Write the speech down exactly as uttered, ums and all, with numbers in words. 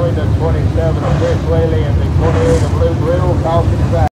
between the twenty-seven of Chris Whaley and the twenty-eight of Luke Riddle. Caution is out.